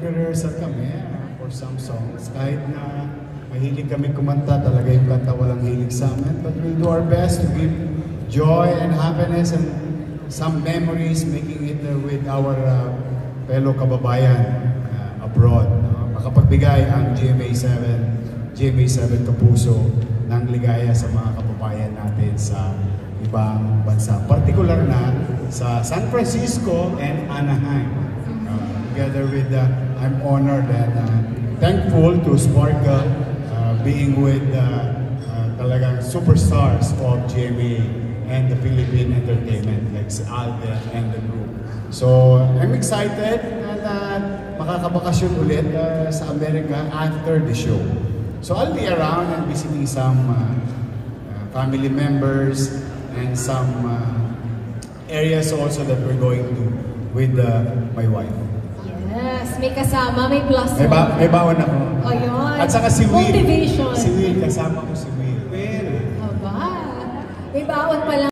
nag-rehearsal kami for some songs. Kahit na mahilig kami kumanta, talaga yung kanta walang hilig sa amin. But we'll do our best to give joy and happiness and some memories, making it with our fellow kababayan abroad. Makapagbigay ang GMA7 Kapuso ng ligaya sa mga kababayan natin sa ibang bansa. Partikular na sa San Francisco and Anaheim. Together with, I'm honored and thankful to Sparkle being with talagang superstars of GMA and the Philippine entertainment like si Alden and the group. So I'm excited na makakabakasyon ulit sa Amerika after the show. So I'll be around and visiting some family members and some areas also that we're going to with my wife. Yes, may kasama, may plus one. May bawon ako. O yun. At saka si Will. Motivation. Si Will, kasama ko si Will. Aba, may bawon pala.